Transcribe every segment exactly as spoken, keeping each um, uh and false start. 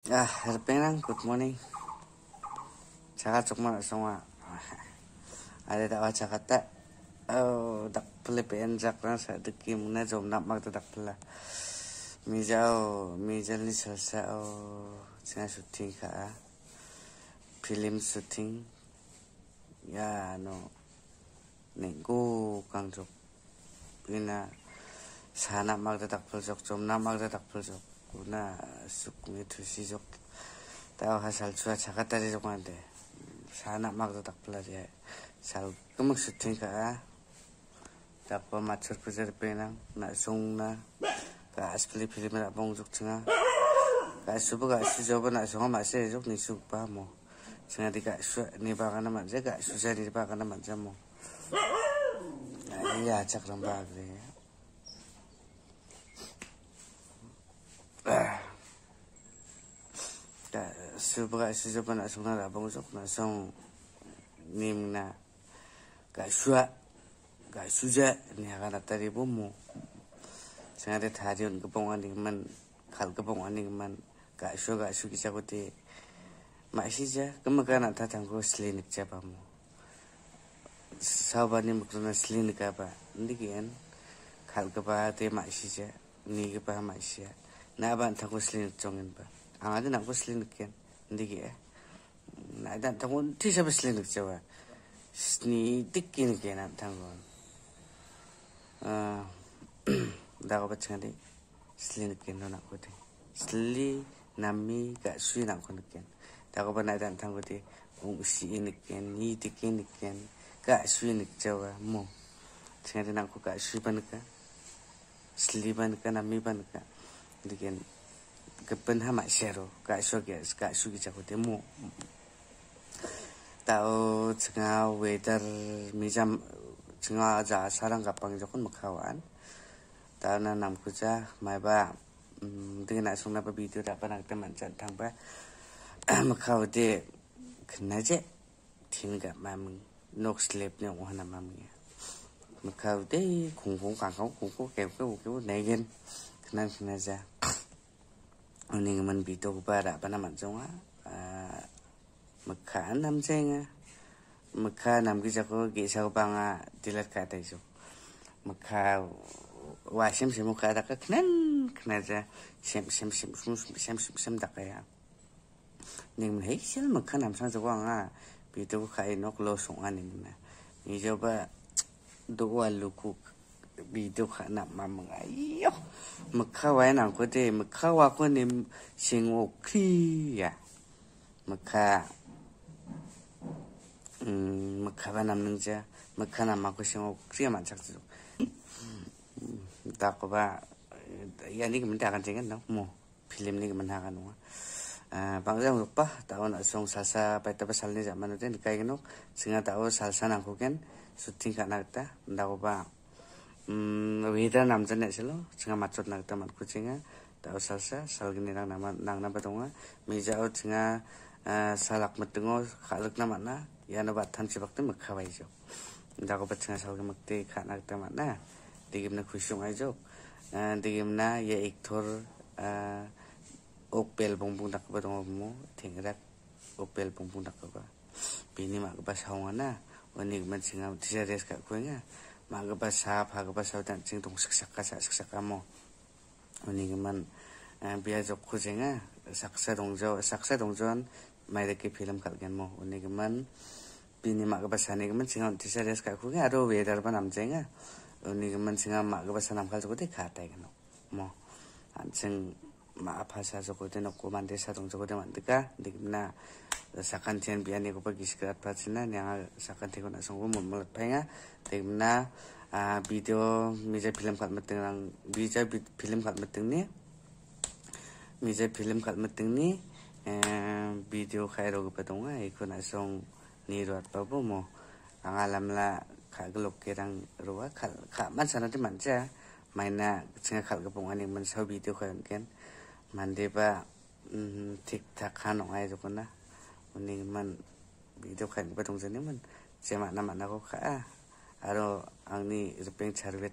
Ah, herpenang, good morning. Saka cuma semua. Ada tak baca kata. Oh, tak boleh pen jakran sa deki muna jom nak mak tak pula. Mijau, mijal ni selesa oh, cina syuting ka. Film syuting. Ya no. Nengku kang jok. Ina sana mak tak pula jok jom nak mak tak pula jok. Kuna sukmi tu si jok. Tahu hasil cuaca cakap tadi jok mande. Sana mak tak pula dia. Sal kemak syuting ka. Dapat macam pujar penang nak song na. Ka asli film nak bong jok cenga. Ka subuh ka si jawab nak song masih jok ni subuh mo. Cenga di ka su ni bagan nama je ka susah di bagan nama je mo. Iya cak lembag ni. Ka subuh ka si jawab nak song na bong jok nak song ni na. Ka su ka susah ni akan tadi bomo. Cenga di tadi un kebongan ni man kal kebongan ni man. Ka su ka su kisah kote. Masih je, kemana nak datang ke selinik siapa mu? Sahabat ni mungkin selinik apa? Ni kan, kalau kepada dia masih je, ni kepada masih. Nak apa datang ke selinik jongin ba? Angkat nak ke selinik kan? Ni kan, nak datang ke ti siapa selinik siapa? Ni tikin kan nak datang ke? Ah, dah apa cakap ni? Selinik kan nak ke tu? Seli nami kat sui nak ke kan? Tako ba na dan tango di ung si iniken ni tikin iken ka sui nik jawa mo cenga nang ko ka sui ban ka sli ban ka na mi ban ka diken kepen ha ma shero ka so ge ka sui jago de mo tao cenga weather mi jam cenga ja sarang ka pang jokon makawan tao na nam ku ja mai ba dengan nak sung na ba video dapat nak teman jan tang ba Makau de kena je tinggal mamang nok slip ni orang nama mamang. Makau de kung kung kang kung kung kung kau kau kau negen kena kena je. Ini man bito kubara apa nama jonga. Makau nam jenga. Makau nam kita ko kisah banga dilat kata itu. Makau wasim semu kata kena kena je. Sem sem sem sem sem sem sem tak ya. Ning hei sel makan am sang jawang a bitu khai nok lo song ani na ni joba do alu ku bitu khana mam ayo makha wa na ko de makha wa ko ni sing o kri ya makha um makha ba nam nang ja makha na ma ko sing o kri ma chak ju ta ko ba ya ni mình ta kan jengan no mo film ni mình ha kan no Bangsa lupa tahu nak song salsa pai tapi salnya zaman itu ni kayak gino sehingga tahu salsa nak kuken syuting kat nak ta tahu ba weda nam jenis selo sehingga macet nak ta mat kucingnya tahu salsa sal gini nang nama nang nama tonga mijau sehingga salak metengo kaluk nama na ya nabat tan cibak tu mekawai jo tahu ba sehingga sal gemekti kat nak ta mat na digimna kusung ajo digimna ya iktor Opel bongbong tak ba dong mo tingrak opel bongbong tak ba bini mak ba sawanga oni man singa tisares ka ko nga mak ba sa pha ba sa dan sing tong saksak ka saksak ka mo oni man biya jok ko jenga saksa dong jo saksa dong jon mai de ke film kal gen mo oni man bini mak ba sa ni man singa tisares ka ko nga ro weather ba nam jenga oni man singa mak ba sa nam kal ko de kha tai gen mo an sing maaf hasa joko de nok mande sa dong joko de mandeka digna sakan tian bian ni ko pagi sekat patsina yang sakan te ko na song mo melat penga digna video mija film kat meteng lang bija film kat meteng ni mija film kat meteng ni video khairo ko patonga iko na song ni ro at pa mo angalam la kha glok kerang rowa khal kha man sana de manja maina singa khal ko pong ani man sa video khan ken mandi ba tik tak kan orang itu kena, ini man video kan betul jenis man, cuma nama nak kah, aro angni rupeng carwet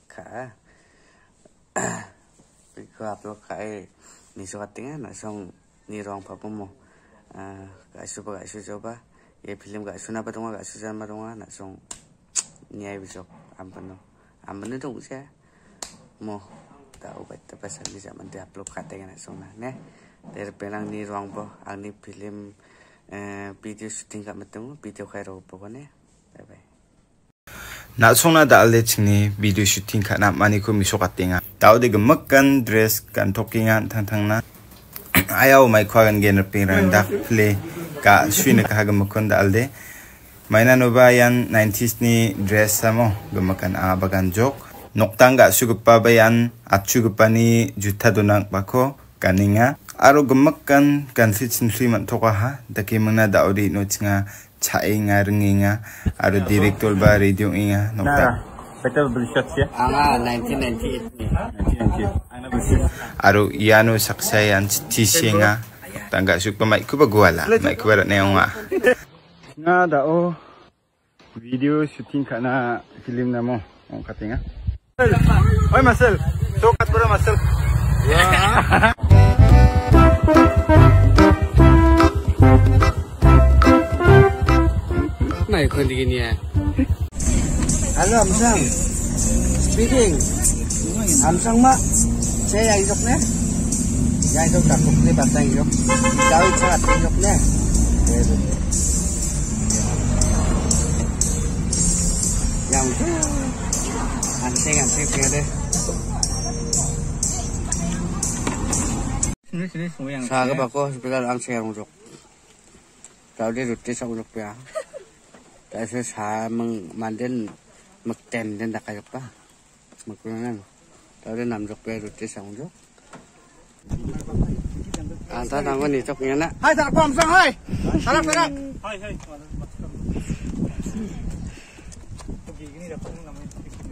kah, biko upload kah ni suatu tinggal nak song ni rong pa mo ga su ba ga su jo ba ye film ga su na ba dong ga su jan ma dong na song ni ai bi jo am pa no am ne dong se mo ta o ba ta pa sa ni zaman dia upload ka te na song na ne der penang ni rong bo ang ni film video shooting ka matemu video khai ro po ne bye bye na songna da ale chingni video shooting ka na mani ko miso katenga tawde gemak kan dress kan tokinga thang thang na ayaw mai khwagan gen pingrang da play ka shwine ka gemakon da alde maina no bayan nineties ni dress samo gemakan a bagan jok noktang ga sugpa bayan achugpa ni jutha donang bako kaninga aro gemakan kan fitsin man thoka ha daki mangna da ori no chinga chainga ringinga aro director ba radio inga nokta betul bershot ya anga nineteen ninety-eight ni nineteen ninety-eight ana bershot aro iano saksayan tisinga tangga sukpa mai ku bagwala mai ku bara neonga nga da o video shooting kana film namo ong katinga oi Marcel tokat bara Marcel mai kon di gini ya halo Amsang speaking Amsang ma saya yang jok ne yang jok tak bukti batang jok jauh cepat jok ne yang tu anseng anseng dia deh sini sini semua yang saya bako sebentar anseng yang jok kalau dia rutin sama jok ya tapi saya meng manden mekten dan tak kayak apa mekunan kalau dia nam jok ya rutin sama jok antara nanggung nih joknya nak hai tak apa Amsang hai salam salam hai hai begini dah pun namanya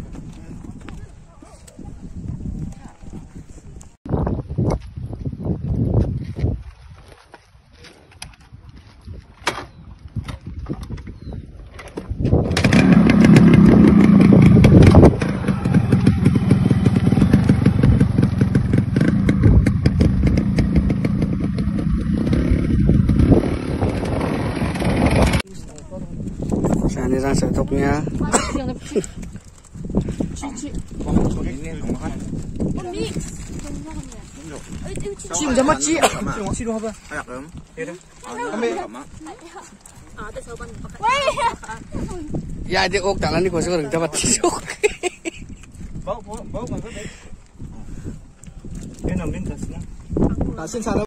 ini rasa topnya cium sama cium cium apa ya dia ok tak lani kosong orang dapat cisuk bau bau bau mana deh ini namin tasnya tasin salah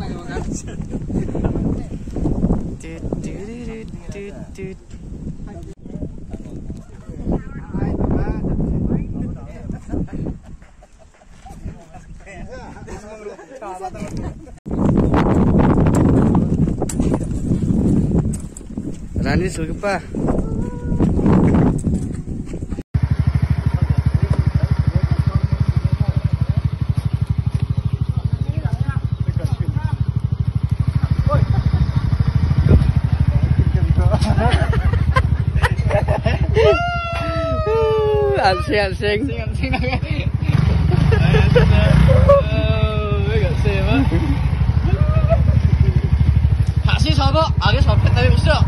Rani suka anseng anseng anseng hasil apa? Agak sampai tapi besar.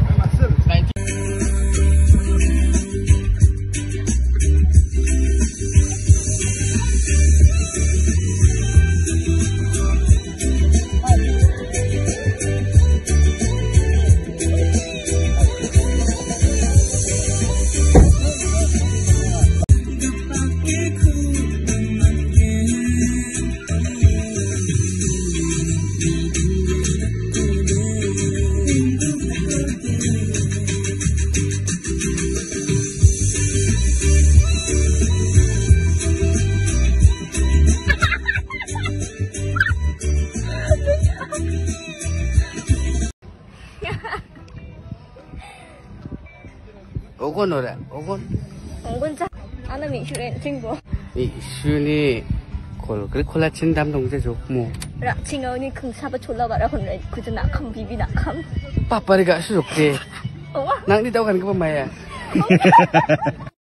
Ogon ora, ogon. ogon 자. 아나 미슈엔 칭보. 이 슈니 콜 그래 콜라친 담동제 좋고. 라 칭어니 긍사바 졸라바라 혼래 그저 낙함 비비 낙함. 빠빠리가 수족대. 어와. 낭디 다고 가는 거 봐 마야.